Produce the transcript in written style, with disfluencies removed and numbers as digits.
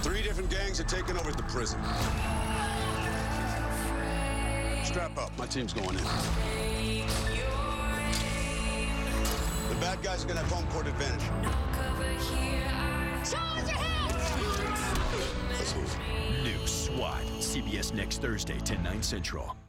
3 different gangs have taken over the prison. Strap up. My team's going in. The bad guys are going to have home court advantage. Charge ahead! Let's move. New SWAT. CBS next Thursday, 10/9 Central.